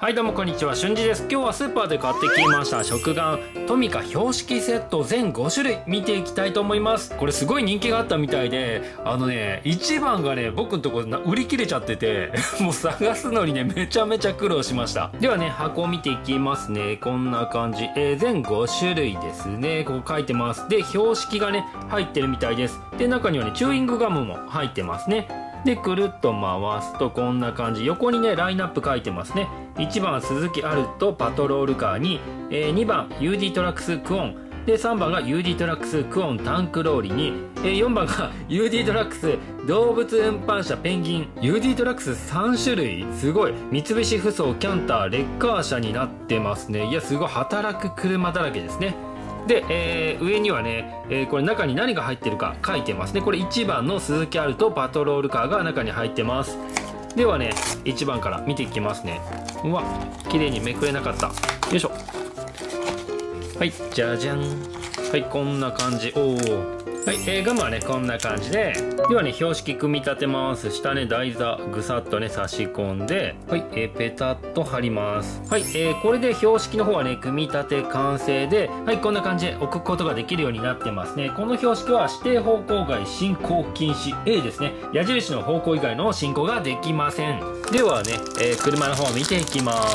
はいどうもこんにちは、しゅんじです。今日はスーパーで買ってきました食玩トミカ標識セット全5種類見ていきたいと思います。これすごい人気があったみたいで、1番がね僕のところ売り切れちゃっててもう探すのにねめちゃめちゃ苦労しました。ではね箱を見ていきますね。こんな感じ、全5種類ですね。ここ書いてます。で標識がね入ってるみたいです。で中にはねチューイングガムも入ってますね。でくるっと回すとこんな感じ、横にねラインナップ書いてますね。1番鈴木アルトパトロールカーに、2番 UD トラックスクオンで、3番が UD トラックスクオンタンクローリに、4番が UD トラックス動物運搬車ペンギン。 UD トラックス3種類、すごい。三菱ふそうキャンターレッカー車になってますね。いやすごい働く車だらけですね。で、上にはね、これ中に何が入ってるか書いてますね。これ1番の鈴木アルトパトロールカーが中に入ってます。ではね1番から見ていきますね。うわ綺麗にめくれなかった。よいしょ。はいじゃじゃん。はいこんな感じ。おおはい、ガムはねこんな感じで、ではね標識組み立てます。下ね台座ぐさっとね差し込んで、はい、ペタッと貼ります。はい、これで標識の方はね組み立て完成で、はいこんな感じで置くことができるようになってますね。この標識は指定方向外進行禁止 A ですね。矢印の方向以外の進行ができません。ではね、車の方を見ていきます。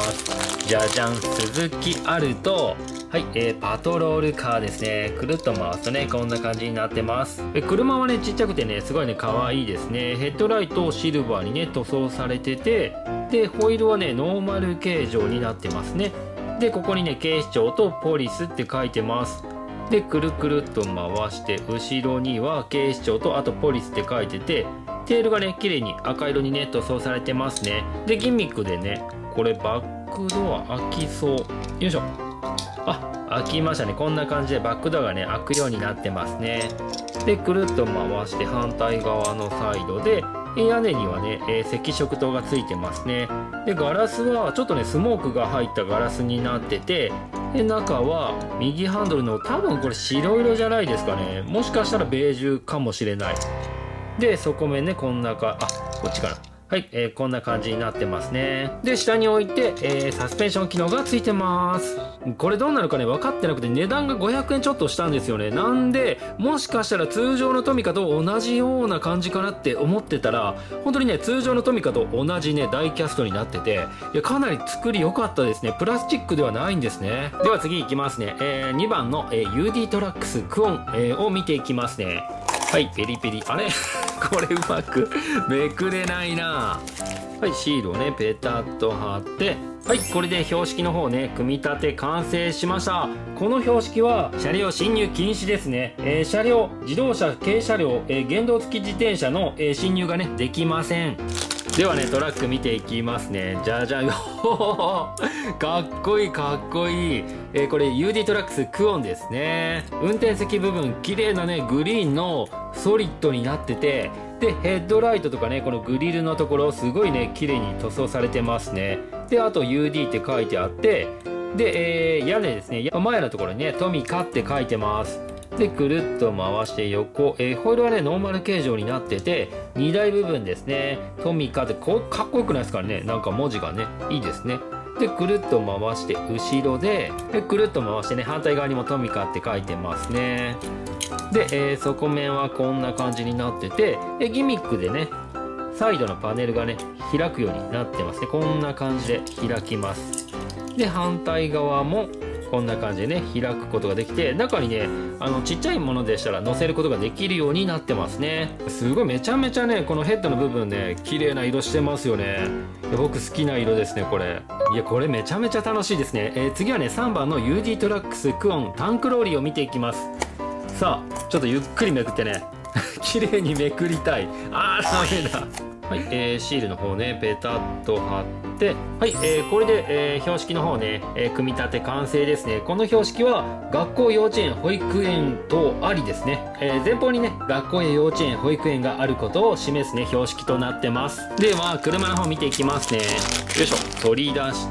じゃじゃん。鈴木アルト、はい、パトロールカーですね。くるっと回すとねこんな感じになってます。車はねちっちゃくてねすごいね可愛いですね。ヘッドライトシルバーにね塗装されてて、でホイールはねノーマル形状になってますね。でここにね警視庁とポリスって書いてます。でくるくるっと回して後ろには警視庁とあとポリスって書いてて、テールがね綺麗に赤色にね塗装されてますね。でギミックでねこれバックドア開きそう。よいしょ。あ、開きましたね。こんな感じでバックドアがね開くようになってますね。でくるっと回して反対側のサイドで、屋根にはね、赤色灯がついてますね。でガラスはちょっとねスモークが入ったガラスになってて、で中は右ハンドルの多分これ白色じゃないですかね。もしかしたらベージュかもしれない。で底面ねこんなこっちかな。はい、こんな感じになってますね。で下に置いて、サスペンション機能がついてます。これどうなるかね分かってなくて、値段が500円ちょっとしたんですよね。なんでもしかしたら通常のトミカと同じような感じかなって思ってたら、本当にね通常のトミカと同じねダイキャストになってて、いやかなり作り良かったですね。プラスチックではないんですね。では次いきますね。2番の、UD トラックスクオン、を見ていきますね。はいペリペリ、あれこれうまくめくれないな。はい、シールをねペタッと貼って、はいこれで標識の方ね組み立て完成しました。この標識は車両進入禁止ですね。車両自動車軽車両、原動付き自転車の、進入がねできません。ではねトラック見ていきますね。じゃじゃんかっこいいかっこいい。これ UD トラックスクオンですね。運転席部分綺麗なねグリーンのソリッドになってて、でヘッドライトとかねこのグリルのところすごいね綺麗に塗装されてますね。であと UD って書いてあって、で、屋根ですね前のところにねトミカって書いてます。でくるっと回して横、ホイールはねノーマル形状になってて、荷台部分ですねトミカってかっこよくないですかね。なんか文字がねいいですね。でくるっと回して後ろでくるっと回してね反対側にもトミカって書いてますね。で、底面はこんな感じになってて、ギミックでねサイドのパネルがね開くようになってますね。こんな感じで開きます。で反対側もこんな感じでね開くことができて、中にねちっちゃいものでしたら乗せることができるようになってますね。すごいめちゃめちゃねこのヘッドの部分ね綺麗な色してますよね。僕好きな色ですねこれ。いやこれめちゃめちゃ楽しいですね。次はね3番の UD トラックスクオンタンクローリーを見ていきます。さあちょっとゆっくりめくってね綺麗にめくりたい。ダメだ。はい、シールの方ねペタッと貼って、はい、これで、標識の方ね、組み立て完成ですね。この標識は学校幼稚園保育園等ありですね。前方にね学校や幼稚園保育園があることを示すね標識となってます。では車の方見ていきますね。よいしょ。取り出して、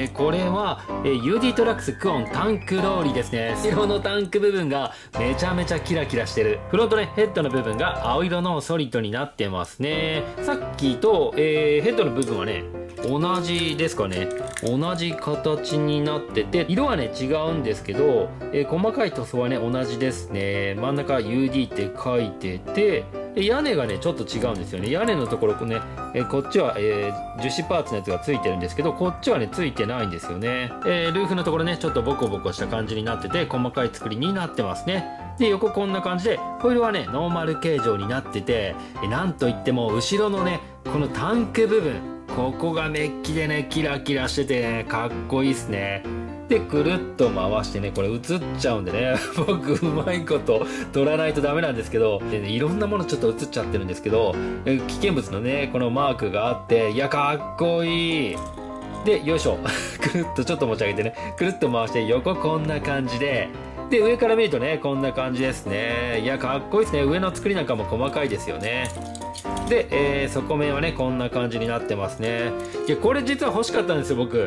これは、UD トラックスクオンタンクローリーですね。白のタンク部分がめちゃめちゃキラキラしてる。フロントねヘッドの部分が青色のソリッドになってますね。さっきと、ヘッドの部分はね同じですかね。同じ形になってて、色はね違うんですけど、細かい塗装はね同じですね。真ん中 UD って書いてて、屋根がねちょっと違うんですよね。屋根のところね、こっちは、樹脂パーツのやつがついてるんですけど、こっちはねついてないんですよね。ルーフのところねちょっとボコボコした感じになってて、細かい作りになってますね。で横こんな感じで、ホイールはねノーマル形状になってて、なんといっても後ろのねこのタンク部分、ここがメッキでねキラキラしててねかっこいいっすね。でくるっと回してね、これ映っちゃうんでね僕うまいこと取らないとダメなんですけど、で、ね、いろんなものちょっと映っちゃってるんですけど、危険物のねこのマークがあって、いやかっこいい。でよいしょくるっとちょっと持ち上げてね、くるっと回して横こんな感じで、で上から見るとねこんな感じですね。いやかっこいいですね。上の作りなんかも細かいですよね。で、底面はねこんな感じになってますね。いやこれ実は欲しかったんですよ僕。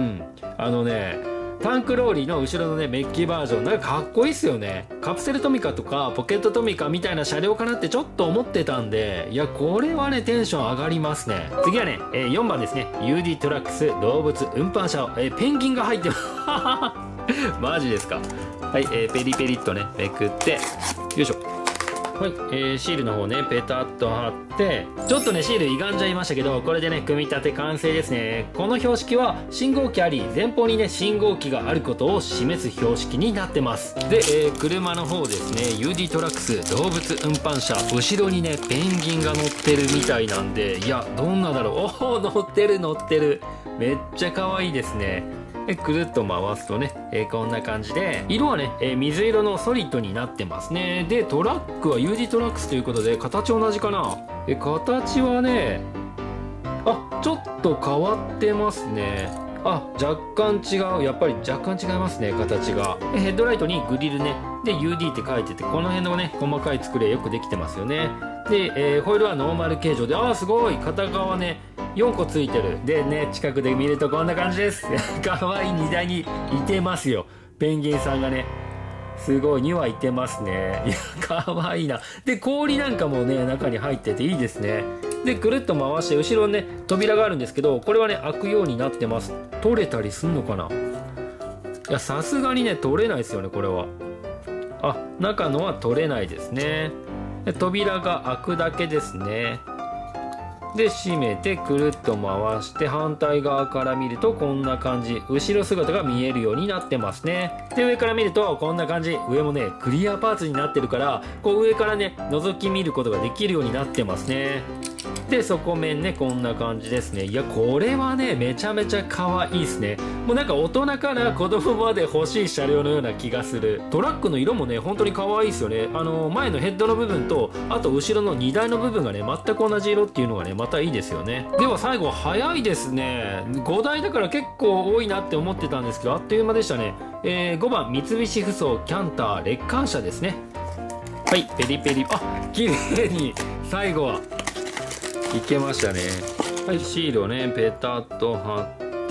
タンクローリーの後ろのねメッキバージョンなんかかっこいいっすよね。カプセルトミカとかポケットトミカみたいな車両かなってちょっと思ってたんで、いやこれはねテンション上がりますね。次はね、4番ですね。 UD トラックス動物運搬車を、ペンギンが入ってますマジですか。はい、ペリペリっとねめくって、よいしょ。はい、シールの方ねペタッと貼って、ちょっとねシール歪んじゃいましたけど、これでね組み立て完成ですね。この標識は信号機あり、前方にね信号機があることを示す標識になってます。で、車の方ですね。 UD トラックス動物運搬車、後ろにねペンギンが乗ってるみたいなんで、いやどんなだろう。おお乗ってる乗ってる、めっちゃ可愛いですね。くるっと回すとね、こんな感じで、色はね、水色のソリッドになってますね。でトラックは UD トラックスということで形同じかな。形はねちょっと変わってますね。若干違う。やっぱり若干違いますね形が。ヘッドライトにグリルねで UD って書いてて、この辺のね細かい作りはよくできてますよね。で、ホイールはノーマル形状で、すごい片側ね4個ついてる。でね近くで見るとこんな感じですかわいい荷台にいてますよペンギンさんがね。すごい2羽いてますね。いやかわいいな。で氷なんかもね中に入ってていいですね。でくるっと回して、後ろにね扉があるんですけど、これはね開くようになってます。取れたりすんのかな。いやさすがにね取れないですよねこれは。中のは取れないですね。で扉が開くだけですね。で閉めてくるっと回して、反対側から見るとこんな感じ、後ろ姿が見えるようになってますね。で上から見るとこんな感じ、上もねクリアパーツになってるから、こう上からね覗き見ることができるようになってますね。で底面ねこんな感じですね。いやこれはねめちゃめちゃ可愛いですね。もうなんか大人から子供まで欲しい車両のような気がする。トラックの色もね本当に可愛いですよね。前のヘッドの部分と、あと後ろの荷台の部分がね全く同じ色っていうのがねまたいいですよね。では最後早いですね。5台だから結構多いなって思ってたんですけど、あっという間でしたね。5番三菱ふそうキャンターレッカー車ですね。はいペリペリ、綺麗に最後はいけましたね。はいシールをねペタッと貼って、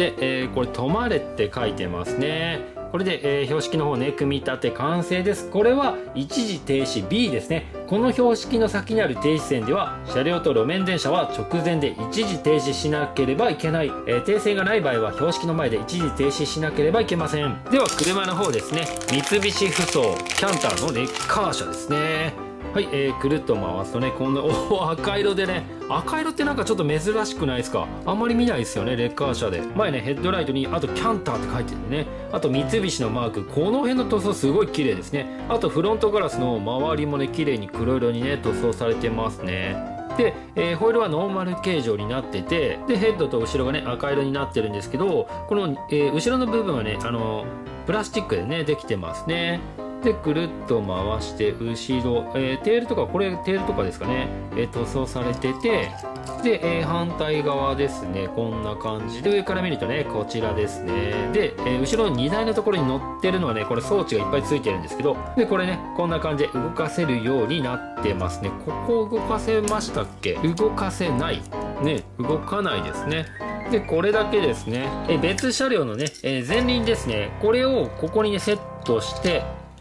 これ止まれって書いてますね。これで、標識の方ね組み立て完成です。これは一時停止 B ですね。この標識の先にある停止線では車両と路面電車は直前で一時停止しなければいけない。停線がない場合は標識の前で一時停止しなければいけません。では車の方ですね。三菱ふそうキャンターのレッカー車ですね。はい、くるっと回すとねこんな赤色でね、赤色ってなんかちょっと珍しくないですか。あんまり見ないですよねレッカー車で。前ねヘッドライトにあとキャンターって書いてるね。あと三菱のマーク、この辺の塗装すごい綺麗ですね。あとフロントガラスの周りもね綺麗に黒色にね塗装されてますね。で、ホイールはノーマル形状になってて、でヘッドと後ろがね赤色になってるんですけど、この、後ろの部分はねプラスチックでねできてますね。でくるっと回して後ろ、テールとか、これテールとかですかね、塗装されてて、で、反対側ですねこんな感じで、上から見るとねこちらですね。で、後ろの荷台のところに乗ってるのはねこれ装置がいっぱいついてるんですけど、でこれねこんな感じで動かせるようになってますね。ここ動かせましたっけ。動かせないね、動かないですね。でこれだけですね。別車両のね、前輪ですね、これをここにねセットして、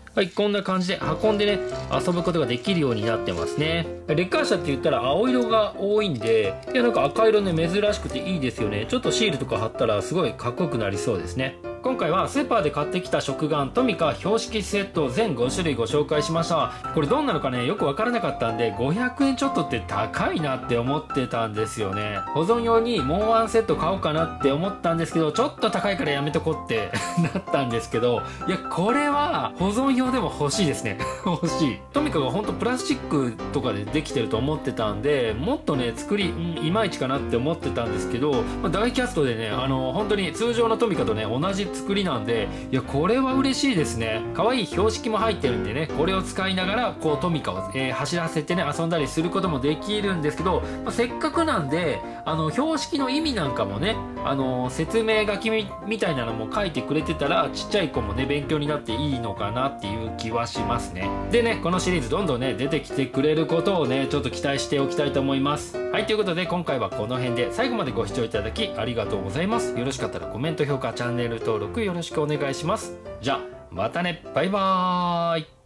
はい、こんな感じで運んでね遊ぶことができるようになってますね。レッカー車って言ったら青色が多いんで、いやなんか赤色ね珍しくていいですよね。ちょっとシールとか貼ったらすごいかっこよくなりそうですね。今回はスーパーで買ってきた食玩トミカ標識セット全5種類ご紹介しました。これどんなのかねよく分からなかったんで、500円ちょっとって高いなって思ってたんですよね。保存用にもうワンセット買おうかなって思ったんですけど、ちょっと高いからやめとこうってなったんですけど、いやこれは保存用でも欲しいですね欲しい。トミカがほんとプラスチックとかでできてると思ってたんで、もっとね作りいまいちかなって思ってたんですけど、ダイキャストでね本当に通常のトミカとね同じ作りなんで、いやこれは嬉しいですね。可愛い標識も入ってるんでね、これを使いながらこうトミカを、走らせてね遊んだりすることもできるんですけど、せっかくなんで標識の意味なんかもね説明書きみたいなのも書いてくれてたら、ちっちゃい子もね勉強になっていいのかなっていう気はしますね。でねこのシリーズどんどんね出てきてくれることをねちょっと期待しておきたいと思います。はい、ということで今回はこの辺で、最後までご視聴いただきありがとうございます。よろしかったらコメント評価チャンネル登録よろしくお願いします。じゃあまたね、バイバーイ。